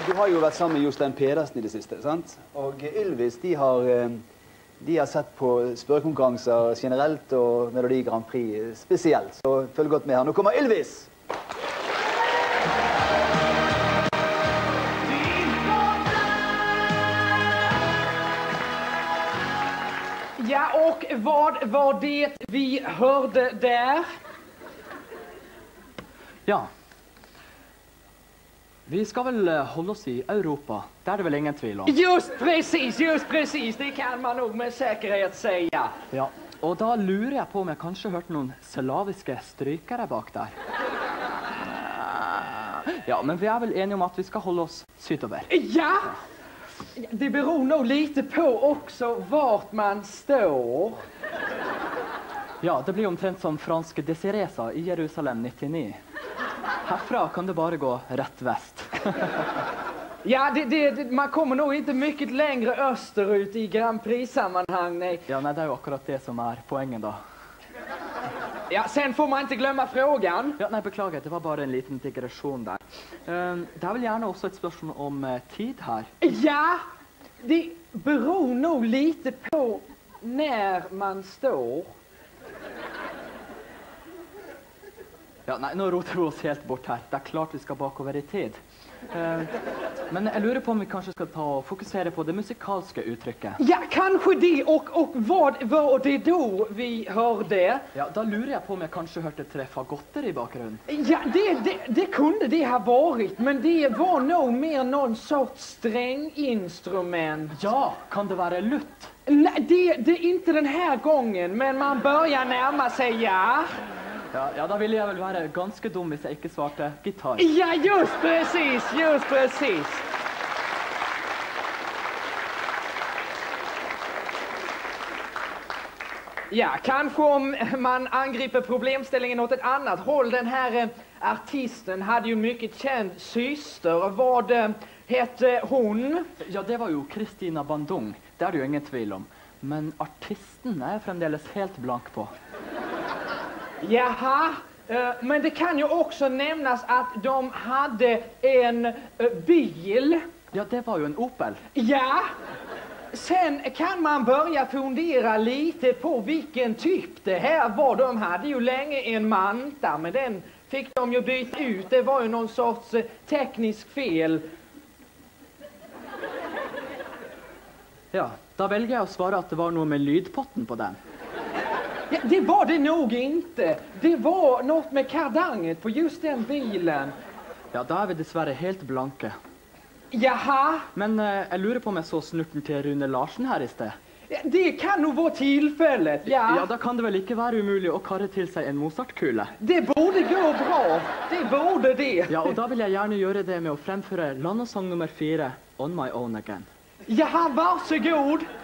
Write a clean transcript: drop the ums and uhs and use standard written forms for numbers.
Du har jo vært sammen med Jostein Pedersen i det siste, sant? Og Ylvis, de har sett på spørrekonkurranser generelt og Melodi Grand Prix spesielt. Så følg godt med her. Nå kommer Ylvis! Ja, och vad var det vi hörde där? Ja. Vi ska väl hålla oss i Europa. Där är det väl ingen tvil om. Just precis. Det kan man nog med säkerhet säga. Ja, och då lurer jag på om jag kanske hört någon slaviska strykare bak där. Ja, men vi är väl eniga om att vi ska hålla oss sydover. Ja! Det beror nog lite på också vart man står. Ja, det blir omtrent som franske Desiree sa i Jerusalem 99. Härifrån kan det bara gå rätt väst. Ja, man kommer nog inte mycket längre österut i Grand Prix-sammanhang, nej. Ja, nej, det är ju akkurat det som är poängen då. Ja, sen får man inte glömma frågan. Ja, nej, beklagar, det var bara en liten digression där. Det är väl gärna också ett spörsmål om tid här. Ja, det beror nog lite på när man står. Ja, nej, nu rotar vi oss helt bort här. Det är klart vi ska bakover i tid. Men jag lurer på om vi kanske ska ta och fokusera på det musikalska uttrycket. Ja, kanske det. Och vad var det då vi hörde? Ja, då lurer jag på om jag kanske hörde 3 fagotter i bakgrunden. Ja, det kunde det ha varit. Men det var nog mer någon sorts stränginstrument. Ja, kan det vara lutt? Nej, det är inte den här gången. Men man börjar närma sig, ja. Ja, då ville jag väl vara ganska dum hvis jag inte svarte gitarr. Ja, just precis. Ja, kanske om man angriper problemställningen åt ett annat håll. Den här artisten hade ju en mycket känd syster. Vad hette hon? Ja, det var ju Christina Bandung. Det är det ju ingen tvil om. Men artisten är jag framdeles helt blank på. Jaha, men det kan ju också nämnas att de hade en bil. Ja, det var ju en Opel. Ja, sen kan man börja fundera lite på vilken typ det här var. De hade ju länge en Manta, men den fick de ju byta ut. Det var ju någon sorts teknisk fel. Ja, då väljer jag att svara att det var något med lydpotten på den. Ja, det var det nog inte. Det var något med kardanget på just den bilen. Ja, då är vi dessvärre helt blanka. Jaha. Men jag lurer på om jag så snurten till Rune Larsen här istället. Ja, det kan nog vara tillfället, ja. Ja, då kan det väl inte vara omöjligt att karra till sig en Mozart-kula. Det borde gå bra. Det borde det. Ja, och då vill jag gärna göra det med att framföra landesång nummer 4, On My Own Again. Jaha, varsågod.